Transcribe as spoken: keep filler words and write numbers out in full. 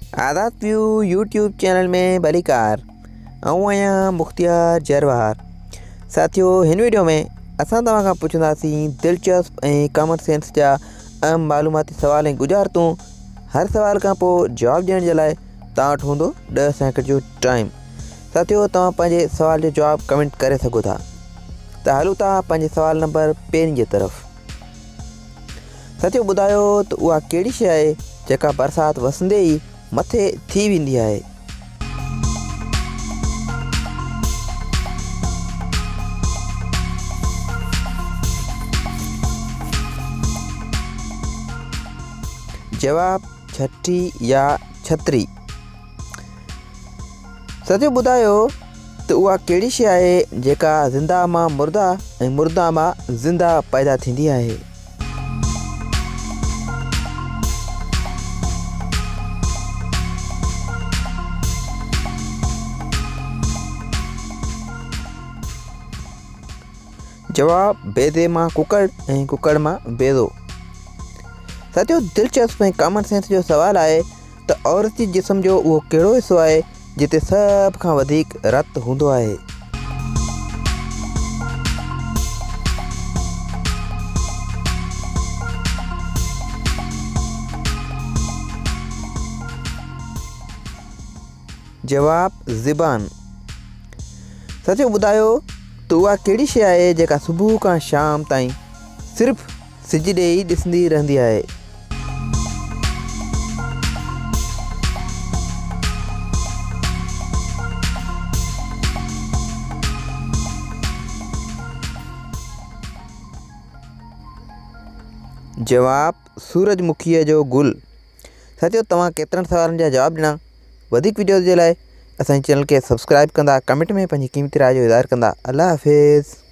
आज़ाद view YouTube channel में भलीकार आऊं आहियां मुख्तियार जरवार। साथियों, हिन वीडियो में असां तव्हां खां पुछंदासीं दिलचस्प ऐं कॉमन सेंस जा अहम मालूमाती सवाल ऐं गुज़ारितूं। हर सवाल का पोइ जवाब ॾियण जे लाइ तव्हां वटि हूंदो ॾह सेकंड जो टाइम। साथियों, तव्हां पंहिंजे सवाल जो जवाब कमेंट करे सघो था। त हलूं था पंहिंजे सवाल नंबर पहिरीं जी तरफ़। साथियों, ॿुधायो त उहा कहिड़ी शइ आहे जेका बरसाति वसंदे ई मथे थी वेंदी आहे? जवाब छठी या छतरी। साथियों, ॿुधायो त उहा कहिड़ी शइ आहे जेका ज़िंदा मां मुर्दा ऐं मुर्दा मां ज़िंदा पैदा थींदी आहे? जवाब बेदे मां कुकड़ ऐं कुकड़ मां बेदो। साथियों, दिलचस्प ऐं कॉमन सेंस जो सवाल आहे त औरत जे जिस्म जो उहो कहिड़ो हिसो आहे जिते सभ खां वधीक रत हूंदो आहे? जवाब ज़िबान। साथियों, ॿुधायो त उहा कहिड़ी शइ आहे जेका सुबुह खां शाम ताईं सिर्फ़ सिज ॾे ई ॾिसंदी रहंदी आहे? जवाब सूरजमुखीअ जो गुल। साथियों, तव्हां केतिरनि सवालनि जा जवाब ॾिना। वधीक वीडियो जे लाइ असांजे चैनल खे सब्सक्राइब कंदा, कमेंट में पंहिंजी क़ीमती राय जो इज़हार कंदा। अल्लाह हाफ़िज़।